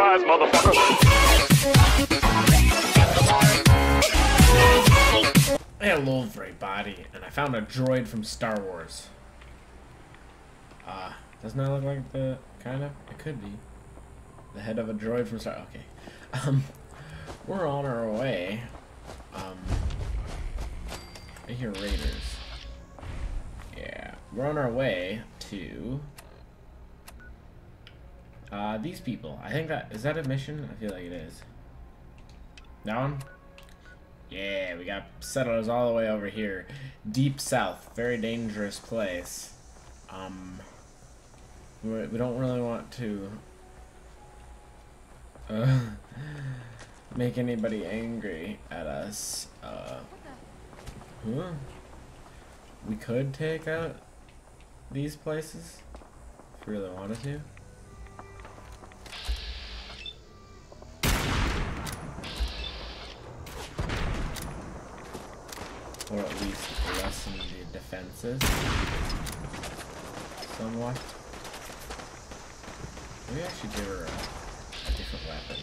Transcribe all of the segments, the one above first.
surprise, motherfucker. I had a little gray body, and I found a droid from Star Wars. Doesn't that look like the kind of? It could be the head of a droid from Star. Okay, we're on our way. I hear raiders. Yeah, we're on our way to these people. I think is that a mission? I feel like it is. That one? Yeah, we got settlers all the way over here. Deep south. Very dangerous place. We don't really want to make anybody angry at us. We could take out these places if we really wanted to. Or at least lessen the defenses somewhat. Maybe I should give her a different weapon.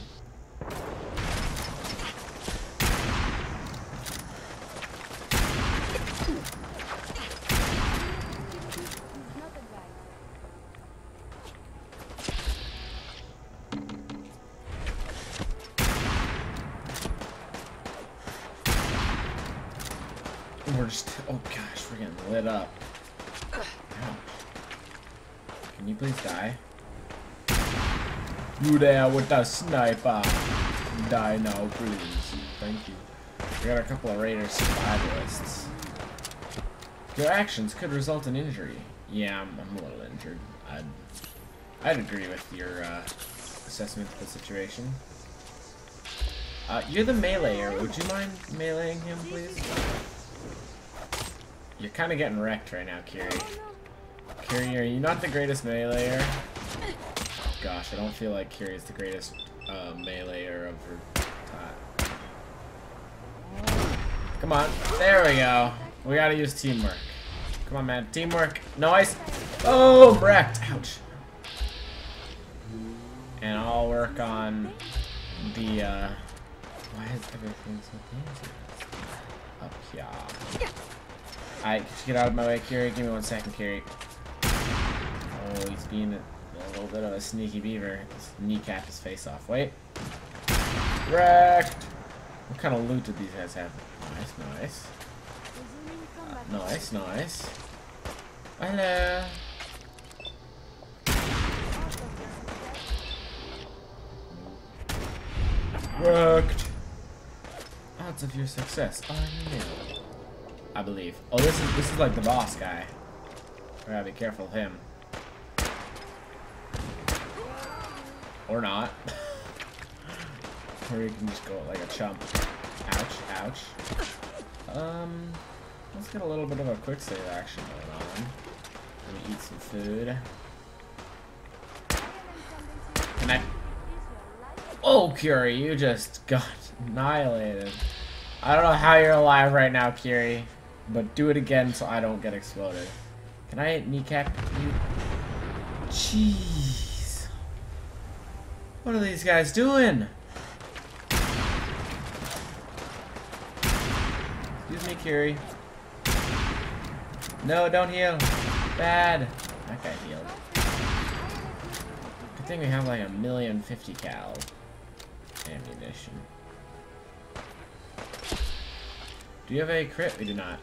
We're just, oh gosh, we're getting lit up. Ouch. Can you please die? You there with the sniper. Die now, please. Thank you. We got a couple of raider survivalists. Your actions could result in injury. Yeah, I'm a little injured. I'd agree with your assessment of the situation. You're the meleeer. Would you mind meleeing him, please? You're kind of getting wrecked right now, Kiri. Kiri, are you not the greatest meleeer? Gosh, I don't feel like Kiri is the greatest meleeer of her time. Come on, there we go. We gotta use teamwork. Come on, man, teamwork. Nice. Oh, wrecked. Ouch. And I'll work on the. Why is everything so dangerous? Up here. Alright, get out of my way, Kiri. Give me 1 second, Kiri. Oh, he's being a little bit of a sneaky beaver. Just kneecap his face off. Wait. Wrecked! What kind of loot did these guys have? Nice, nice. Nice, nice. Hello. Wrecked. Odds of your success are nil. I believe. Oh, this is like the boss guy. I gotta be careful of him. Or not. Or you can just go like a chump. Ouch, ouch. Let's get a little bit of a quick save action going on. Let me eat some food. Can I? Oh, Kiri, you just got annihilated. I don't know how you're alive right now, Kiri. But do it again so I don't get exploded. Can I kneecap you? Jeez. What are these guys doing? Excuse me, Kiri. No, don't heal. Bad. That guy healed. Good thing we have like 1,050,000 cal ammunition. Do you have a crit? We do not.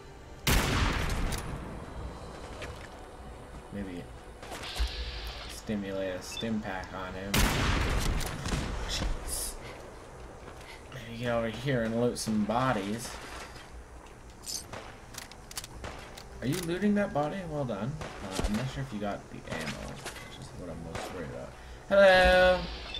Maybe stimulate a stim pack on him. Jeez. Maybe get over here and loot some bodies. Are you looting that body? Well done. I'm not sure if you got the ammo, which is what I'm most worried about. Hello!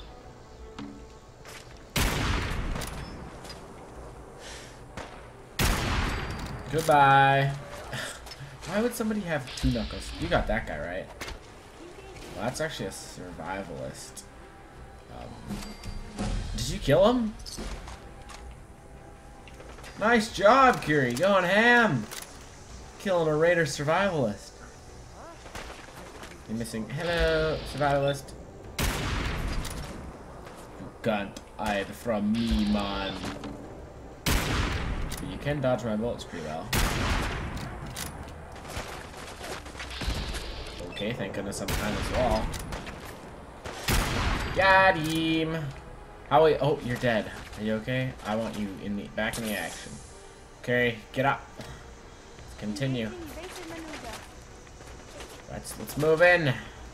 Goodbye. Why would somebody have 2 knuckles? You got that guy, right? Well, that's actually a survivalist. Did you kill him? Nice job, Kiri. Going ham. Killing a raider survivalist. You're missing. Hello, survivalist. can't hide from me, man. But you can dodge my bullets pretty well. Okay, thank goodness I'm behind this wall. Got him! Oh, you're dead. Are you okay? I want you back in the action. Okay, get up. Let's continue. Let's move in.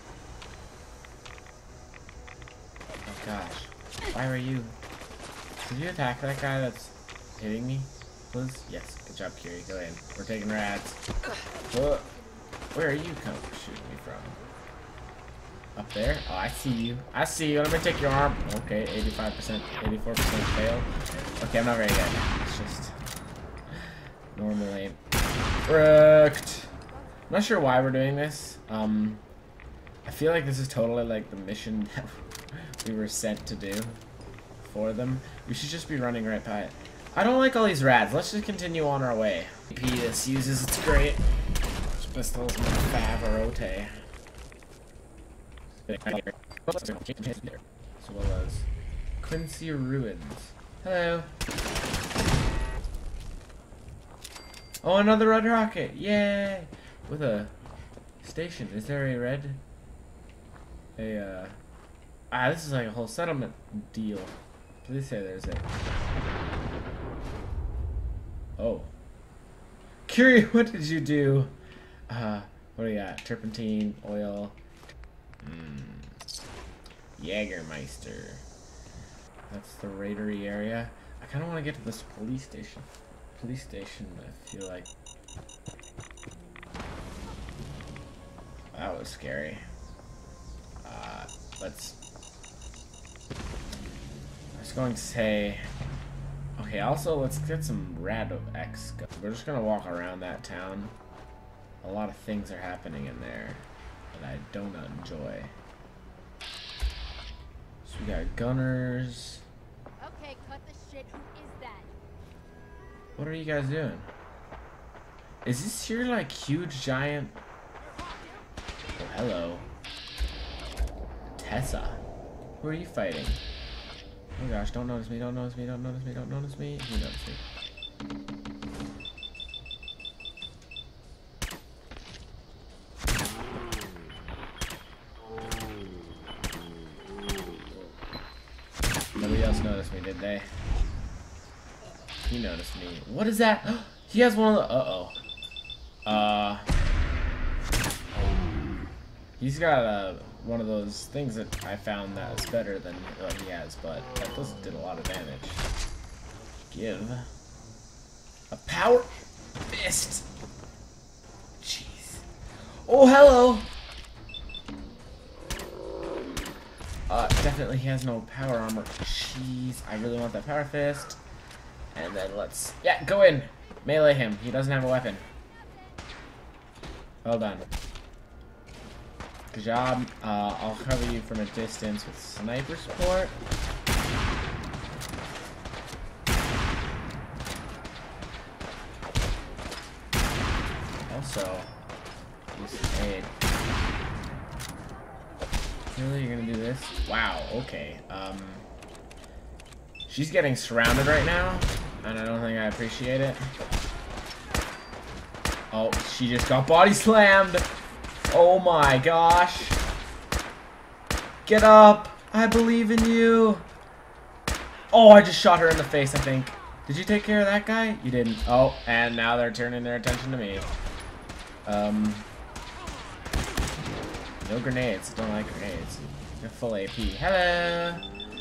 Oh gosh. Why were you? Did you attack that guy that's hitting me? Please? Yes. Good job, Kiri. Go in. We're taking rads. Where are you shooting me from? Up there? Oh, I see you. I see you. Let me take your arm. Okay, 85%, 84% fail. Okay, I'm not very good. It's just normal aim. Wrecked. I'm not sure why we're doing this. I feel like this is totally like the mission that we were sent to do for them. We should just be running right by it. I don't like all these rads. Let's just continue on our way. This uses, it's great. This pistol's my favorite. As well as Quincy Ruins. Hello. Oh, another red rocket! Yay! With a station. Is there a red? This is like a whole settlement deal. Please say there's a. Oh. Curie, what did you do? What do we got? Turpentine, oil. Jägermeister. That's the raidery area. I kind of want to get to this police station. Police station, I feel like. That was scary. I was going to say. Okay, also let's get some Rad X. We're just gonna walk around that town. A lot of things are happening in there that I don't enjoy. So we got gunners. Okay, cut the shit. Who is that? What are you guys doing? Is this your like huge giant? Oh, hello. Tessa. Who are you fighting? Oh gosh, don't notice me, don't notice me, don't notice me, don't notice me. You notice me. Nobody else noticed me, did they? He noticed me. What is that? He has one of the... He's got one of those things that I found that is better than what he has, but that did a lot of damage. Give a power fist. Jeez. Oh, hello. Definitely he has no power armor. Jeez, I really want that power fist. And then let's, yeah, go in. Melee him. He doesn't have a weapon. Well done. Good job. I'll cover you from a distance with sniper support. Also, use aid. Really, you're gonna do this? Wow. Okay. She's getting surrounded right now, and I don't think I appreciate it. Oh, she just got body slammed. Oh my gosh. Get up. I believe in you. Oh, I just shot her in the face, I think. Did you take care of that guy? You didn't. Oh, and now they're turning their attention to me. No grenades. Don't like grenades. You're full AP. Hello.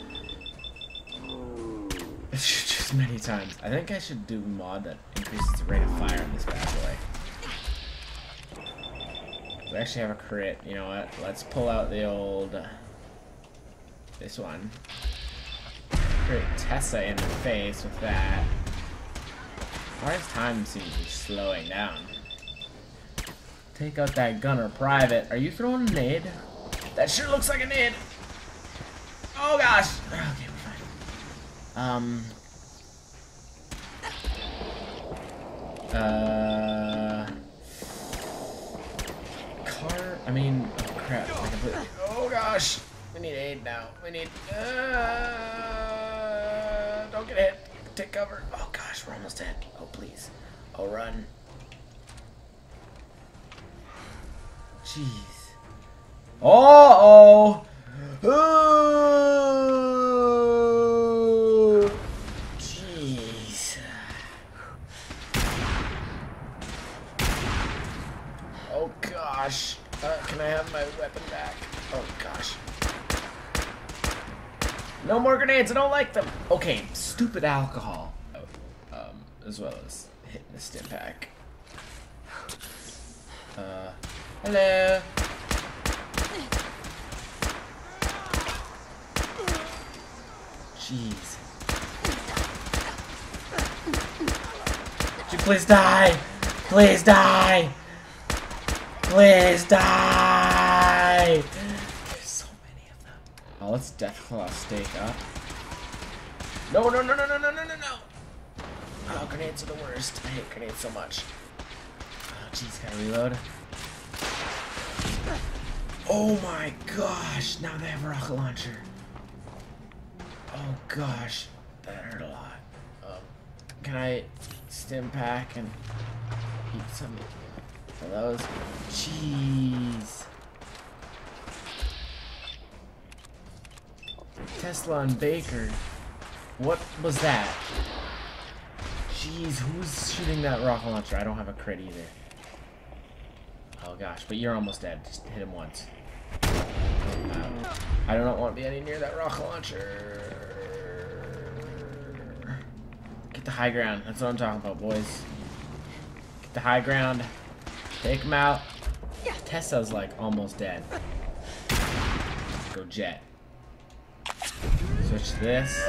Just many times. I think I should do a mod that increases the rate of fire in this bad boy. We actually have a crit. You know what? Let's pull out the old... this one. Crit Tessa in the face with that. Why does time seem to be slowing down? Take out that gunner private. Are you throwing a nade? That sure looks like a nade! Oh gosh! Okay, we're fine. Oh crap. Oh gosh. We need aid now. We need... don't get hit. Take cover. Oh gosh, we're almost dead. Oh please. Oh run. Jeez. Uh-oh. Oh. Jeez. Oh gosh. Can I have my weapon back? Oh gosh. No more grenades. I don't like them. Okay, stupid alcohol. As well as hitting the stim pack. Hello. Jeez. Would you please die? Please die! Please die! There's so many of them. Oh, let's Deathclaw stake up. No, no, no, no, no, no, no, no, no! Oh, grenades are the worst. I hate grenades so much. Oh, jeez, gotta reload. Oh my gosh! Now they have a rocket launcher. Oh gosh, that hurt a lot. Can I stim pack and eat some of those? Jeez. Tesla and Baker. What was that? Jeez, who's shooting that rocket launcher? I don't have a crit either. Oh gosh, but you're almost dead. Just hit him once. I do not want to be any near that rocket launcher. Get the high ground. That's what I'm talking about, boys. Get the high ground. Take him out. Tessa's like almost dead. Go jet. Switch to this.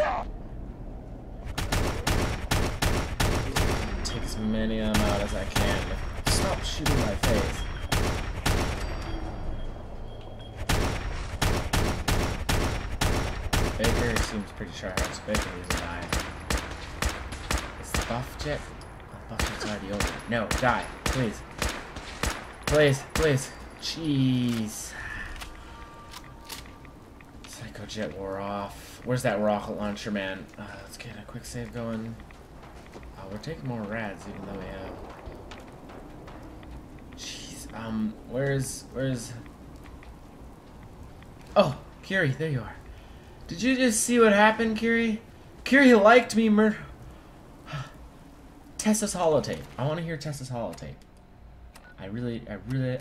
Take as many of them out as I can. Stop shooting my face. Baker seems pretty sharp. Baker is dying. Is the buff jet? The buff jet's already over. No, die. Please. Please, please. Jeez. Psycho jet wore off. Where's that rocket launcher, man? Let's get a quick save going. Oh, we're taking more rads even though we have... Jeez. Where's... Oh, Kiri, there you are. Did you just see what happened, Kiri? Kiri liked me, Tessa's holotape. I want to hear Tessa's holotape. I really do.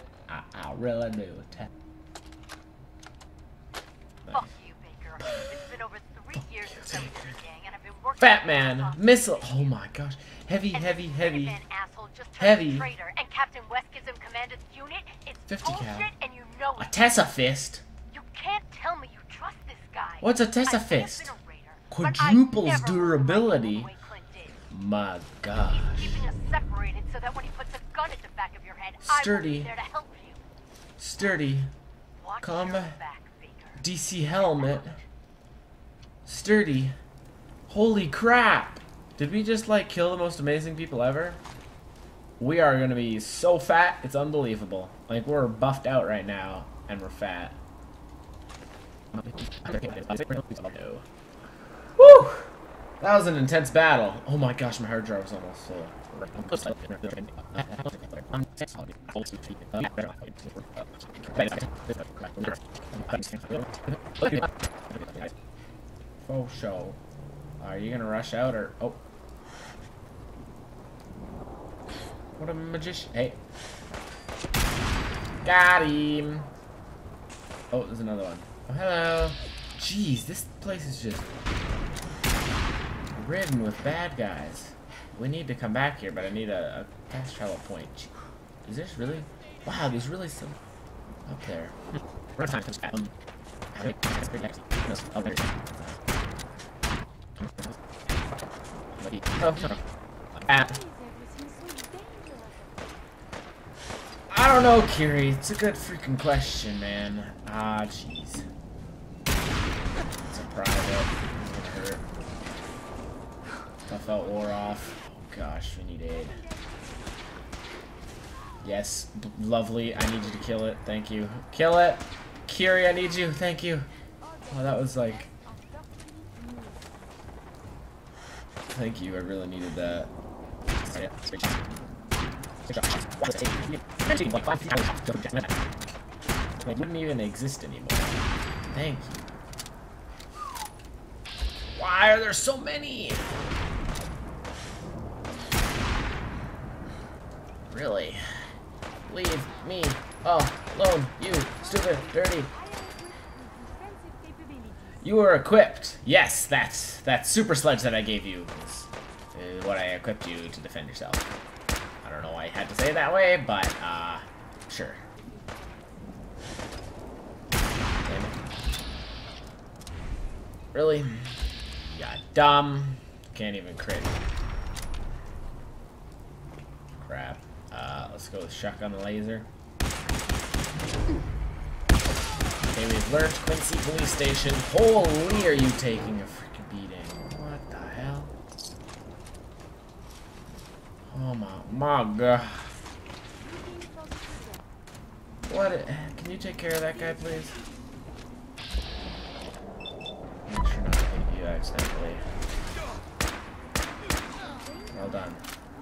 Fuck you, Baker. It's been over 3 years since I was in the gang, and I've been working. Fat man, missile. Oh my gosh, heavy. Asshole just Heavy. Traitor, and Captain West gives him command of the unit. It's 50 bullshit, cal. and you know A it. Tessa fist. You can't tell me you trust this guy. What's a Tessa I may have fist? been a raider, but Quadruples I never durability. the way Clint did. My gosh. He's keeping us separated so that when he puts a gun at the back of your head, I will Sturdy. be there to help you. Sturdy. Watch Combat. your back, Baker. DC helmet. Sturdy. Holy crap! Did we just like kill the most amazing people ever? We are gonna be so fat, it's unbelievable. Like we're buffed out right now, and we're fat. Woo! That was an intense battle. Oh my gosh, my hard drive was almost full. Oh, show. Are you gonna rush out or... Oh. What a magician. Hey. Got him. Oh, there's another one. Oh, hello. Jeez, this place is just ridden with bad guys. We need to come back here, but I need a fast travel point. Is this really? Wow, there's really some up there. I don't know, Kiri. It's a good freaking question, man. Ah, jeez. It's a private. It hurt. Tough out wore off. Oh gosh, we need aid. Yes, lovely. I need you to kill it. Thank you. Kill it! Kiri, I need you. Thank you. Oh, that was like... Thank you, I really needed that. It wouldn't even exist anymore. Thank you. Why are there so many? Really? Leave me alone, you stupid, dirty. You are equipped. Yes, that super sledge that I gave you is what I equipped you to defend yourself. I don't know why you had to say it that way, but sure. Damn it. Really? Yeah, dumb. Can't even crit. Crap. Let's go with shotgun laser. Okay, we've learned Quincy Police Station. Holy, are you taking a freaking beating? What the hell? Oh my god. What? Can you take care of that guy, please? Make sure not to hit you accidentally. Well done.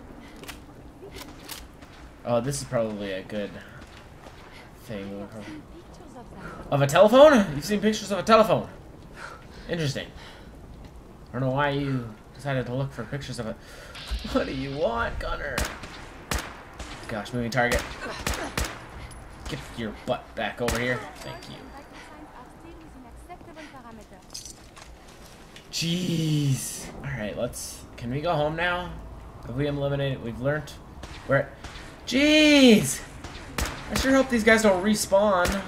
Oh, this is probably a good thing. Of a telephone? You've seen pictures of a telephone. Interesting. I don't know why you decided to look for pictures of it. What do you want, Gunner? Gosh, moving target. Get your butt back over here. Thank you. Jeez. Alright, can we go home now? Have we eliminated? We've learned. Where? Jeez! I sure hope these guys don't respawn.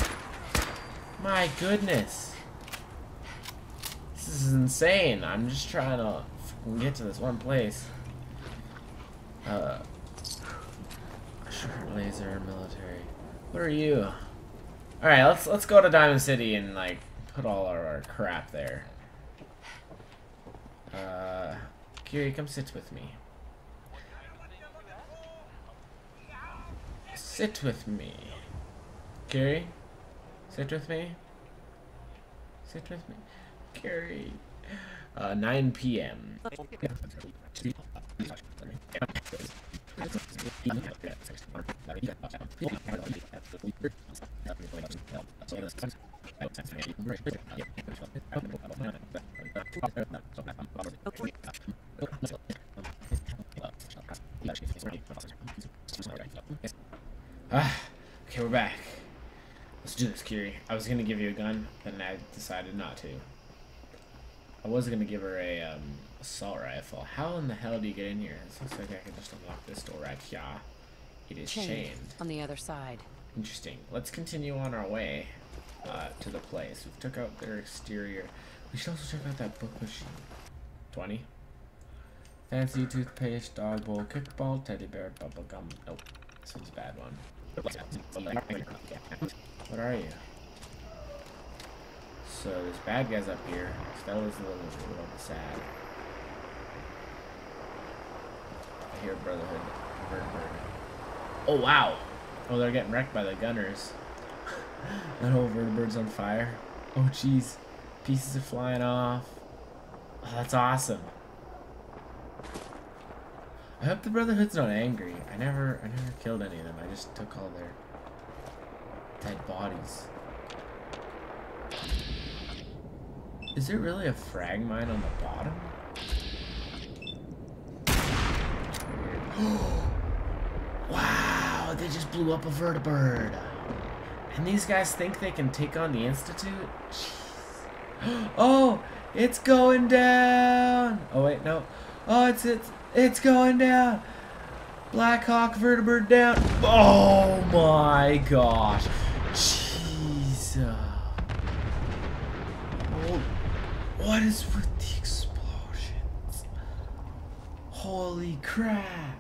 My goodness. This is insane. I'm just trying to get to this one place. Short laser, military. What are you? Alright, let's go to Diamond City and like put all our crap there. Kiri, come sit with me. Sit with me. Kiri? Sit with me? Sit with me? Kiri. 9 p.m. Okay, we're back. Let's do this, Kiri. I was gonna give you a gun, but I decided not to. I was gonna give her a assault rifle. How in the hell do you get in here? It looks like I can just unlock this door right here. It is chained. On the other side. Interesting. Let's continue on our way to the place. We've took out their exterior. We should also check out that book machine. 20. Fancy toothpaste, dog bowl, kickball, teddy bear, bubble gum. Nope. This one's a bad one. What are you? So this bad guy's up here. Stella's a little sad. I hear Brotherhood. Oh wow! Oh, they're getting wrecked by the gunners. That whole vertebrate's on fire. Oh jeez, pieces are flying off. Oh, that's awesome. I hope the Brotherhood's not angry. I never killed any of them. I just took all their dead bodies. Is there really a frag mine on the bottom? Wow, they just blew up a vertibird. And these guys think they can take on the Institute? Jeez. Oh, it's going down. Oh wait, no. Oh, it's going down. Black Hawk vertibird down. Oh my gosh. Jeez. Oh, what is with the explosions? Holy crap.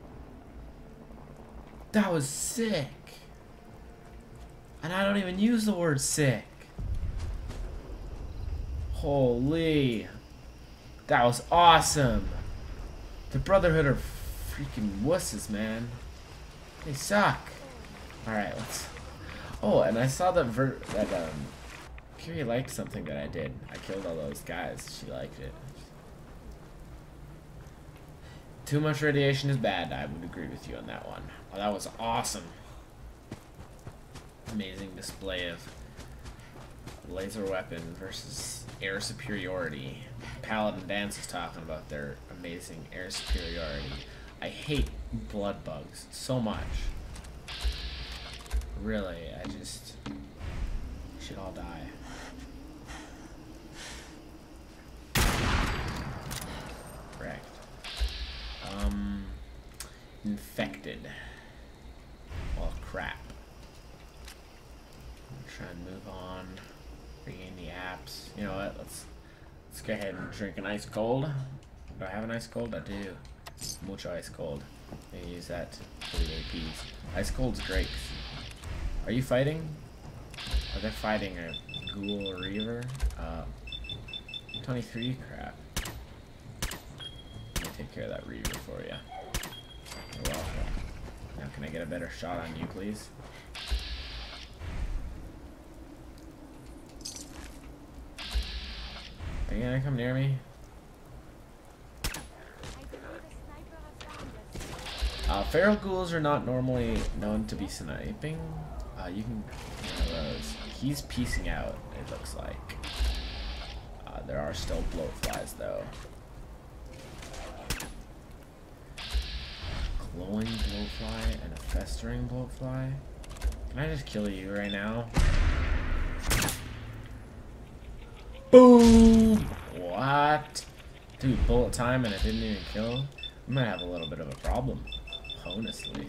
That was sick. And I don't even use the word sick. Holy. That was awesome. The Brotherhood are freaking wusses, man. They suck. Alright, let's... Oh, and I saw that Curie liked something that I did. I killed all those guys. She liked it. Too much radiation is bad. I would agree with you on that one. Oh, that was awesome. Amazing display of laser weapon versus air superiority. Paladin Dance is talking about their amazing air superiority. I hate blood bugs so much. Really, I just should all die. Correct. Infected. Well, crap. Try and move on. Regain the apps. You know what? Let's go ahead and drink an ice cold. Do I have an ice cold? I do. Mucho ice cold. I'm gonna use that for the APs. Ice cold's great. Are you fighting? Are they fighting a ghoul or reaver? 23? Crap. I'm gonna take care of that reaver for you. You're welcome. Now can I get a better shot on you, please? Are you gonna come near me? Feral ghouls are not normally known to be sniping. You can those. He's piecing out, it looks like. There are still bloatflies though. Glowing bloatfly and a festering bloatfly. Can I just kill you right now? Boom! What? Dude, bullet time and it didn't even kill? We might have a little bit of a problem, honestly.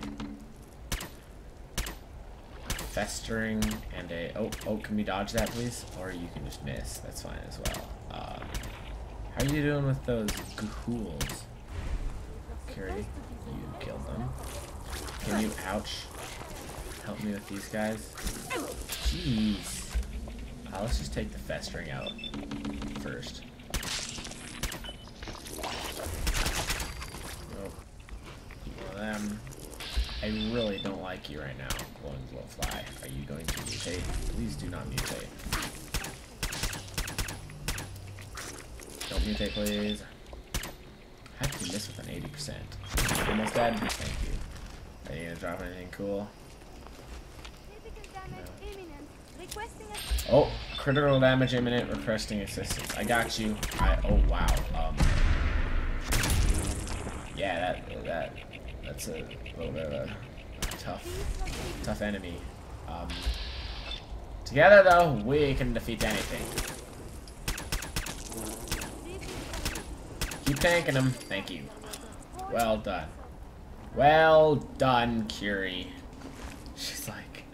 Festering and a... Oh, can we dodge that, please? Or you can just miss. That's fine as well. How are you doing with those ghouls? Curie, you killed them. Can you, ouch, help me with these guys? Jeez. Let's just take the festering out first. Oh, one of them. I really don't like you right now, glowing blowfly. Are you going to mutate? Please do not mutate. Don't mutate, please. How did you miss with an 80%? Almost dead? Thank you. Are you gonna drop anything cool? Oh, critical damage imminent, requesting assistance. I got you. Oh wow. Yeah, that's a little bit of a tough enemy. Together though, we can defeat anything. Keep tanking him. Thank you. Well done. Well done, Curie. She's like,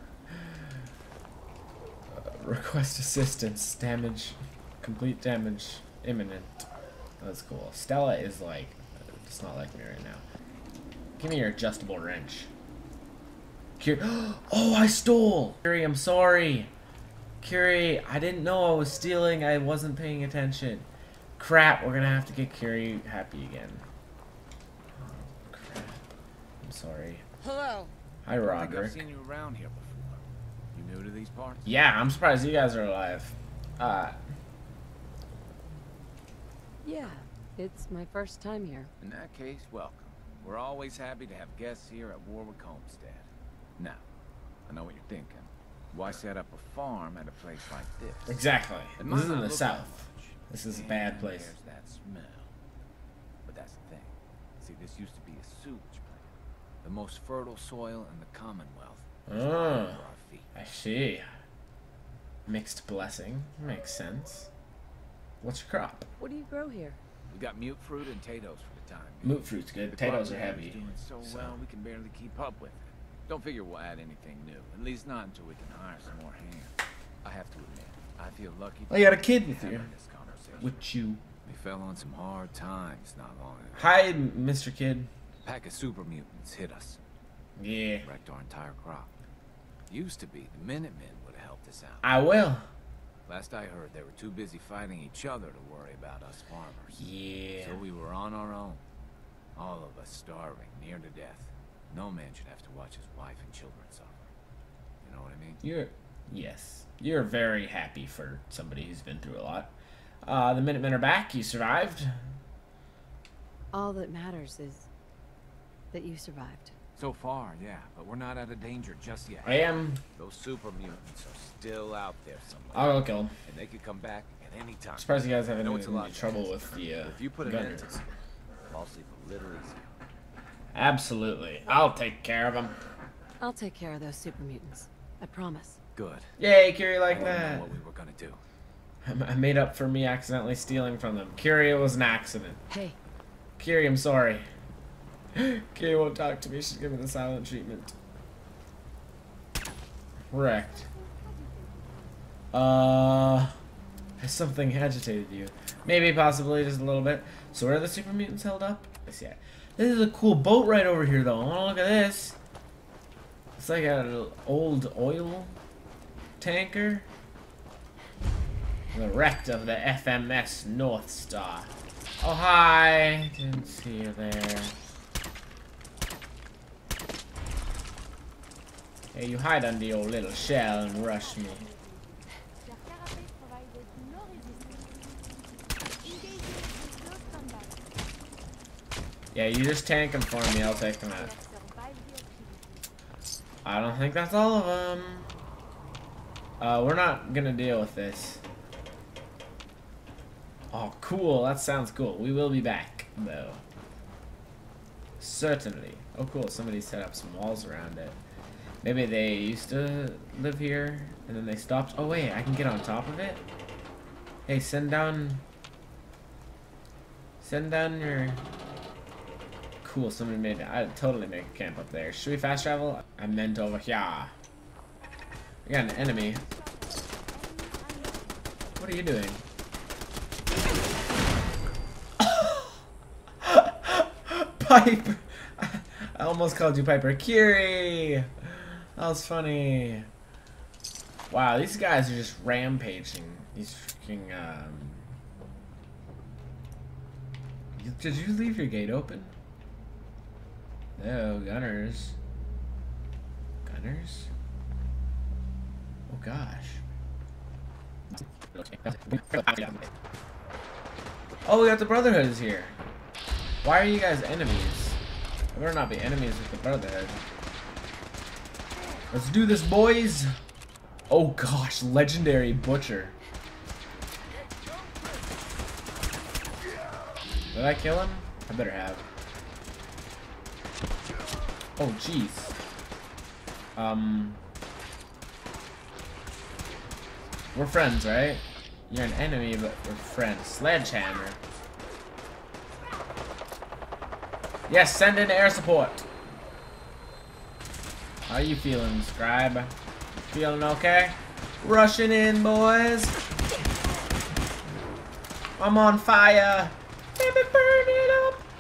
request assistance. Damage, complete damage, imminent. That's cool. Stella is like, it's not like me right now. Give me your adjustable wrench. Curie. Oh, I stole! Curie, I'm sorry. Curie, I didn't know I was stealing. I wasn't paying attention. Crap, we're gonna have to get Curie happy again. Oh, crap. I'm sorry. Hello. Hi, Roderick. I think I've seen you around here before. You new to these parts? Yeah, I'm surprised you guys are alive. Yeah, it's my first time here. In that case, welcome. We're always happy to have guests here at Warwick Homestead. Now, I know what you're thinking. Why set up a farm at a place like this? Exactly. It This might is in not the look south. like much, This is a and bad place. There's that smell. But that's the thing. See, this used to be a sewage plant. The most fertile soil in the Commonwealth. Was right Oh, under our feet. I see. Mixed blessing. Makes sense. What's your crop? What do you grow here? We got mute fruit and potatoes for the time being. Moot fruit's good. The Potatoes crop are is heavy. doing so well, we can barely keep up with it. Don't figure we'll add anything new. At least not until we can hire some more hands. I have to admit, I feel lucky. Oh, you got a kid with having you. this conversation. With you. We fell on some hard times not long ago. Hi, Mr. Kid. A pack of super mutants hit us, Yeah. wrecked our entire crop. Used to be the Minutemen would have helped us out. I will. Last I heard, they were too busy fighting each other to worry about us farmers. Yeah. So we were on our own. All of us starving, near to death. No man should have to watch his wife and children suffer. You know what I mean? Yes. You're very happy for somebody who's been through a lot. The Minutemen are back. You survived. All that matters is that you survived. So far, yeah, but we're not out of danger just yet. I am. Those super mutants are still out there somewhere. I'll go kill them. And they could come back at any time. Surprised you guys haven't I know had it's a lot any trouble to with the if you put an end to gunners. it, I'll sleep a little easier. Absolutely. I'll take care of them. I'll take care of those super mutants. I promise. Good. Yay, Curie I like didn't know that. what we were gonna do. I made up for me accidentally stealing from them. Curie was an accident. Hey, Curie, I'm sorry. Curie won't talk to me. She's giving the silent treatment. Wrecked. Has something agitated you? Maybe, possibly, just a little bit. So where are the super mutants held up? I see it. This is a cool boat right over here, though. I want to look at this. It's like an old oil tanker. The wreck of the FMS North Star. Oh, hi. Didn't see you there. Hey, you hide under your little shell and rush me. Their carapace provided no resistance. Engaging with close combat. Yeah, you just tank them for me. I'll take them out. That survived the activity. I don't think that's all of them. We're not gonna deal with this. Oh, cool. That sounds cool. We will be back, though. Certainly. Oh, cool. Somebody set up some walls around it. Maybe they used to live here, and then they stopped. Oh, wait. I can get on top of it? Hey, send down... Send down your... Cool. Somebody made... I'd totally make a camp up there. Should we fast travel? I meant over here. We got an enemy. What are you doing? Piper! I almost called you Piper. Curie! That was funny. Wow, these guys are just rampaging. These freaking, Did you leave your gate open? No, gunners. Gunners? Oh gosh. Oh, we got the Brotherhood is here. Why are you guys enemies? I better not be enemies with the Brotherhood. Let's do this, boys! Oh gosh, legendary butcher. Did I kill him? I better have. Oh jeez. We're friends, right? You're an enemy, but we're friends. Sledgehammer. Yes, send in air support. How you feeling, Scribe? Feeling okay? Rushing in, boys. I'm on fire. Let me burn it up.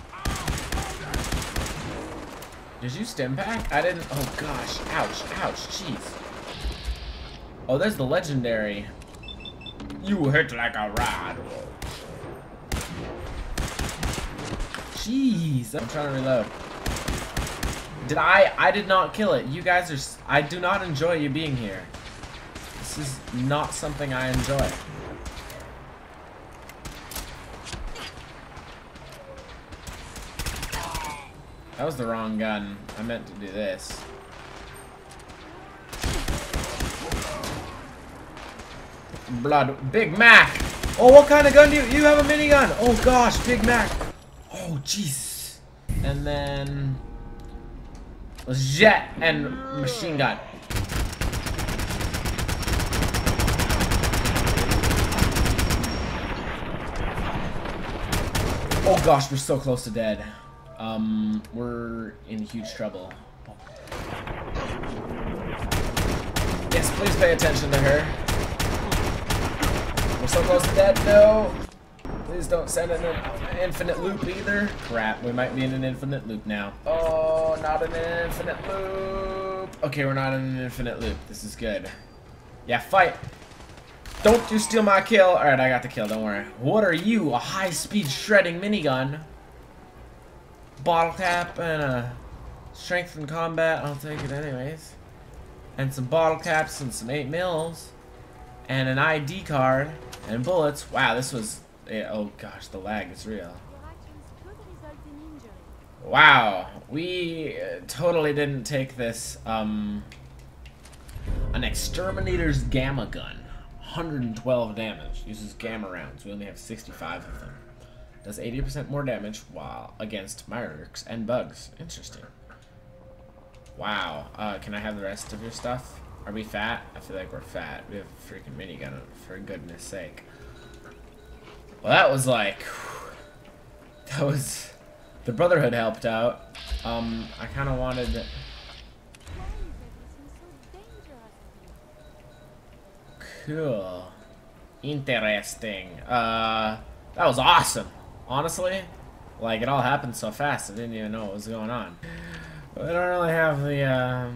Did you stim pack? I didn't. Oh gosh. Ouch. Ouch. Jeez. Oh, there's the legendary. You hurt like a rod. Jeez. I'm trying to reload. I did not kill it. You guys are... I do not enjoy you being here. This is not something I enjoy. That was the wrong gun. I meant to do this. Blood. Big Mac! Oh, what kind of gun do you have? A minigun! Oh gosh, Big Mac! Oh, jeez. And then... jet and machine gun. Oh gosh, we're so close to dead. We're in huge trouble. Yes, please pay attention to her. We're so close to dead. No. Please don't send in an infinite loop either. Crap, we might be in an infinite loop now. Oh, not in an infinite loop. Okay, we're not in an infinite loop. This is good. Yeah, fight. Don't you steal my kill. Alright, I got the kill, don't worry. What are you? A high-speed shredding minigun? Bottle cap and a strength in combat. I'll take it anyways. and some bottle caps and some 8 mils and an ID card and bullets. Wow, this was... oh gosh, the lag is real. Your actions could result in injury. Wow, we totally didn't take this, an exterminator's gamma gun. 112 damage. Uses gamma rounds. We only have 65 of them. Does 80% more damage while against Myrrks and bugs. Interesting. Wow. Can I have the rest of your stuff? Are we fat? I feel like we're fat. We have a freaking minigun, for goodness sake. Well, that was like... That was... The Brotherhood helped out. I kind of wanted... Why is everything so dangerous to you? Cool. Interesting. That was awesome. Honestly, like, it all happened so fast, I didn't even know what was going on. But I don't really have the,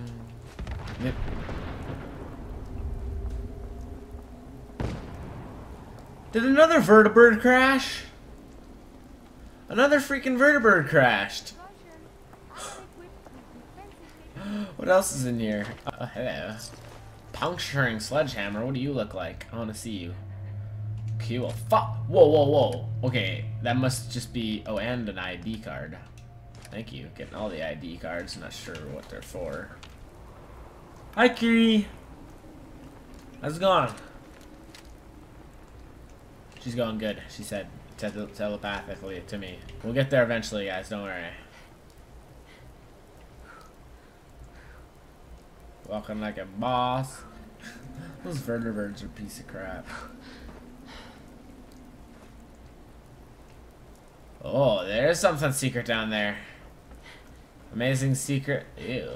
Did another vertibird crash? Another freaking vertibird crashed. Caution. I'm equipped with defensive What else is in here? Hello. Puncturing sledgehammer, what do you look like? I want to see you. Cool. Fuck. Whoa, whoa, whoa. Okay, that must just be... Oh, and an ID card. Thank you. Getting all the ID cards. Not sure what they're for. Hi, Kiri. How's it going? She's going good, she said telepathically to me. We'll get there eventually, guys. Don't worry. Walking like a boss. Those vertebrates are a piece of crap. Oh, there's something secret down there. Amazing secret. Ew.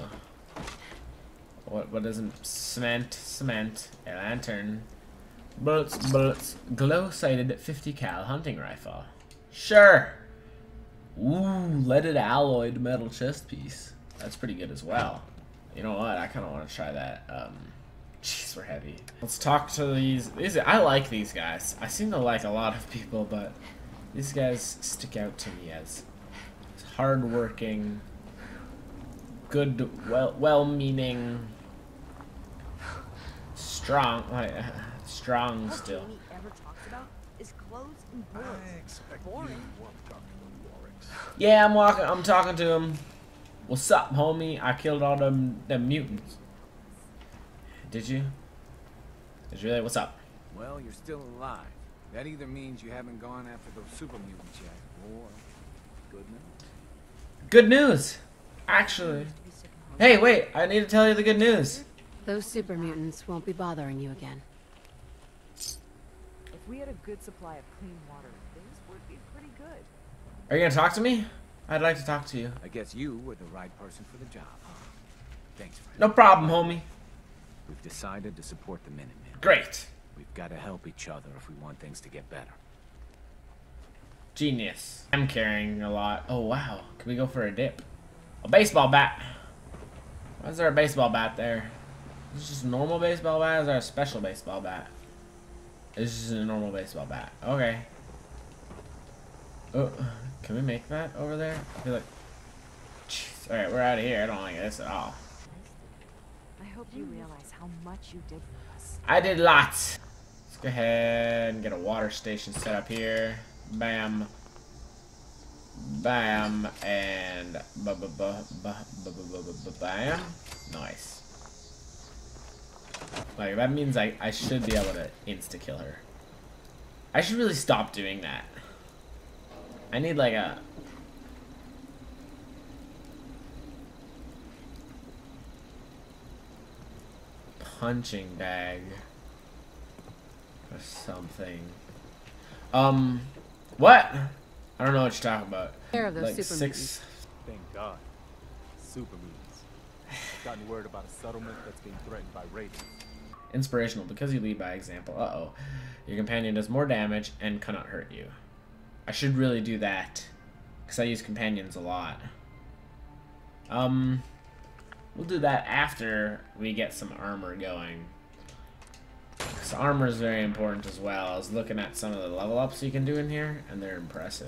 What isn't cement, a lantern, bullets, glow-sighted 50 cal hunting rifle. Sure. Ooh, leaded alloyed metal chest piece. That's pretty good as well. You know what? I kind of want to try that. Jeez, we're heavy. Let's talk to these. I like these guys. I seem to like a lot of people, but these guys stick out to me as hardworking, good, well-meaning, strong. Strong still. All Jamie ever talks about is clothes and bullets. Boring. Yeah, I'm talking to him. What's up, homie? I killed all them mutants. Did you? Did you really? What's up? Well, you're still alive. That either means you haven't gone after those super mutants yet, or good news. Good news, actually. Hey, wait! I need to tell you the good news. Those super mutants won't be bothering you again. If we had a good supply of clean water, things would be pretty good. Are you gonna talk to me? I'd like to talk to you. I guess you were the right person for the job, huh? Thanks, friend. No problem, homie. We've decided to support the Minutemen. Great. We've got to help each other if we want things to get better. Genius. I'm carrying a lot. Oh, wow. Can we go for a dip? A baseball bat. Why is there a baseball bat there? Is this just a normal baseball bat or is there a special baseball bat? This is a normal baseball bat. Okay. Oh, can we make that over there? I feel like... Jeez. Alright, we're out of here. I don't like this at all. I hope you realize how much you did for us. I did lots. Let's go ahead and get a water station set up here. Bam. Bam. And bam. Nice. Like, that means I should be able to insta-kill her. I should really stop doing that. I need like a... punching bag. Or something. What? I don't know what you're talking about. Care of those Like super mutants. Thank God. Super mutants. Gotten word about a settlement that's being threatened by raiders. Inspirational, because you lead by example. Uh-oh. Your companion does more damage and cannot hurt you. I should really do that. Because I use companions a lot. We'll do that after we get some armor going. Because armor is very important as well. I was looking at some of the level ups you can do in here, and they're impressive.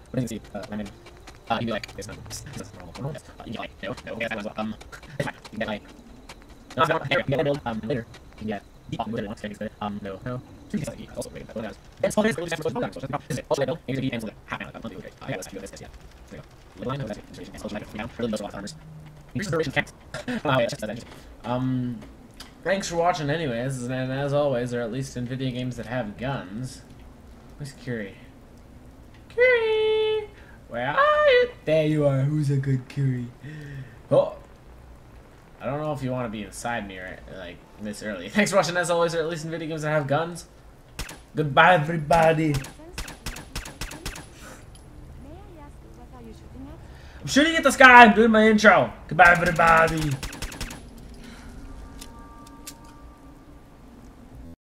What is it? My name. You can be like, it's not normal. You can get like, no, okay, that one's, it's fine. You can get like, no, it's not, you can get build, later. You can get, no. No. Two pieces of heat, also wait, that it's all basically just so this is it. Also, build, maybe the ends half an hour, okay. I got this, yeah. There you go. Little line, no, that's it. Also, like, down, really knows a lot of farmers. Increases duration counts. Oh, yeah, that's that. Thanks for watching anyways, and as always, or at least in video games that have guns. Where's Curie? Curie! Where are you? There you are. Who's a good Curie? Oh! I don't know if you want to be inside me right, like this early. Thanks for watching as always, or at least in video games that have guns. Goodbye, everybody. May I ask what are you shooting at? I'm shooting at the sky. I'm doing my intro. Goodbye, everybody.